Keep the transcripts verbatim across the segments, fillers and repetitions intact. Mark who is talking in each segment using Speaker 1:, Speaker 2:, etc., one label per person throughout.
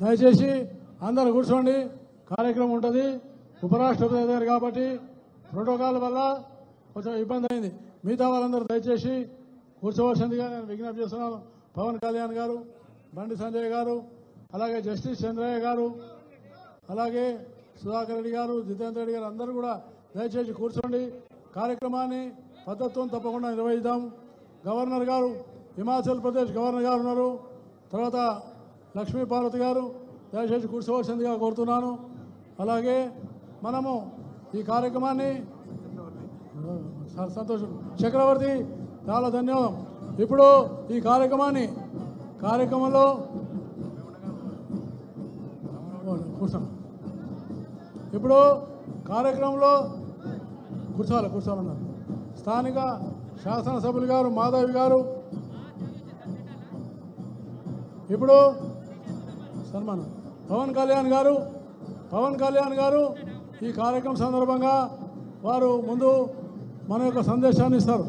Speaker 1: దయచేసి అందరూ కూర్చోండి, కార్యక్రమం ఉంటుంది. ఉపరాష్ట్రపతి గారు కాబట్టి ప్రోటోకాల్ వల్ల కొంచెం ఇబ్బంది అయింది. మిగతా వాళ్ళందరూ దయచేసి కూర్చోవలసిందిగా నేను విజ్ఞప్తి చేస్తున్నాను. పవన్ కళ్యాణ్ గారు, బండి సంజయ్ గారు, అలాగే జస్టిస్ చంద్రయ్య గారు, అలాగే సుధాకర్ రెడ్డి గారు, జితేందర్ రెడ్డి గారు అందరూ కూడా దయచేసి కూర్చోండి. కార్యక్రమాన్ని పద్ధతితో తప్పకుండా నిర్వహిద్దాం. గవర్నర్ గారు, హిమాచల్ ప్రదేశ్ గవర్నర్ గారు ఉన్నారు. తర్వాత లక్ష్మీ పార్వతి గారు దయచేసి కూర్చోవలసిందిగా కోరుతున్నాను. అలాగే మనము ఈ కార్యక్రమాన్ని సంతోషం చక్రవర్తి చాలా ధన్యవాదం. ఇప్పుడు ఈ కార్యక్రమాన్ని కార్యక్రమంలో కూర్చోండి. ఇప్పుడు కార్యక్రమంలో కూర్చోవాలి కూర్చోవాలన్నారు స్థానిక శాసనసభ్యులు గారు మాధవి గారు. ఇప్పుడు సన్మానం పవన్ కళ్యాణ్ గారు పవన్ కళ్యాణ్ గారు ఈ కార్యక్రమం సందర్భంగా వారు ముందు మన యొక్క సందేశాన్ని ఇస్తారు.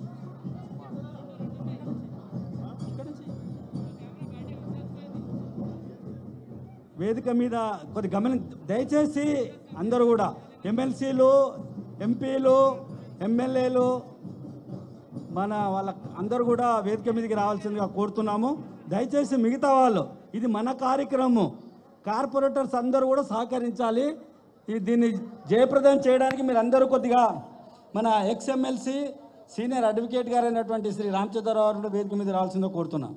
Speaker 2: వేదిక మీద కొద్ది గమని దయచేసి అందరూ కూడా ఎమ్మెల్సీలు, ఎంపీలు, ఎమ్మెల్యేలు మన వాళ్ళ అందరూ కూడా వేదిక మీదకి రావాల్సిందిగా కోరుతున్నాము. దయచేసి మిగతా వాళ్ళు, ఇది మన కార్యక్రమం, కార్పొరేటర్స్ అందరూ కూడా సహకరించాలి. దీన్ని జయప్రదం చేయడానికి మీరు అందరూ కొద్దిగా మన ఎక్స్ ఎమ్మెల్సీ సీనియర్ అడ్వకేట్ గారు అయినటువంటి శ్రీ రామచంద్రరావు వేదిక మీద రావాల్సిందో కోరుతున్నాం.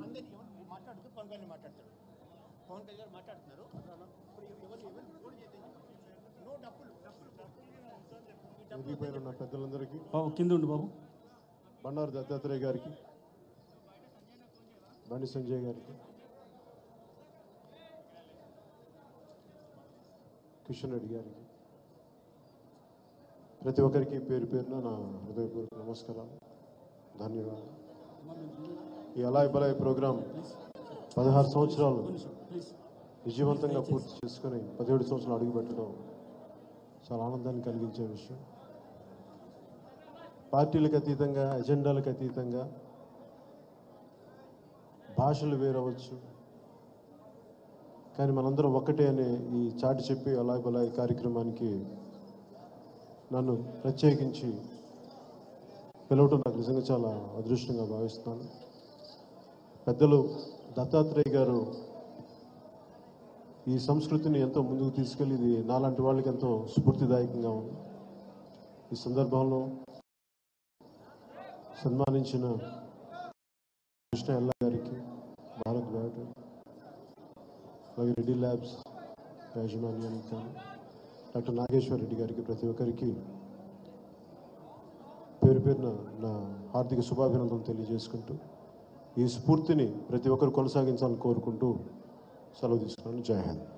Speaker 3: పెద్దలందరికీ
Speaker 2: కింద ఉండు బాబు.
Speaker 3: బండారు దత్తాత్రేయ గారికి, బండి సంజయ్ గారికి, కిషన్ రెడ్డి గారికి, ప్రతి ఒక్కరికి పేరు పేరున నా హృదయపూర్వక నమస్కారాలు, ధన్యవాదాలు. ఈ అలాయ్ బలాయ్ ప్రోగ్రాం పదహారు సంవత్సరాలు విజయవంతంగా పూర్తి చేసుకుని పదిహేడు సంవత్సరాలు అడుగుపెట్టడం చాలా ఆనందాన్ని కలిగించే విషయం. పార్టీలకు అతీతంగా, ఎజెండాలకు అతీతంగా, భాషలు వేరవచ్చు, కానీ మనందరం ఒక్కటే అనే ఈ చాటి చెప్పి అలాయ్ బలాయ్ కార్యక్రమానికి నన్ను ప్రత్యేకించి పిలవటం నాకు నిజంగా చాలా అదృష్టంగా భావిస్తున్నాను. పెద్దలు దత్తాత్రేయ గారు ఈ సంస్కృతిని ఎంతో ముందుకు తీసుకెళ్ళి ఇది నాలాంటి వాళ్ళకి ఎంతో స్ఫూర్తిదాయకంగా ఉంది. ఈ సందర్భంలో సన్మానించిన కృష్ణ ఎల్లా గారికి, భారత్ బయోటెక్, అలాగే రెడ్డి ల్యాబ్స్ యాజమాన్యానికి కానీ, డాక్టర్ నాగేశ్వర్ రెడ్డి గారికి, ప్రతి ఒక్కరికి పేరు పేరున నా హార్దిక శుభాభినందనలు తెలియజేసుకుంటూ ఈ స్ఫూర్తిని ప్రతి ఒక్కరు కొనసాగించాలని కోరుకుంటూ సెలవు తీసుకున్నాను. జై హింద్.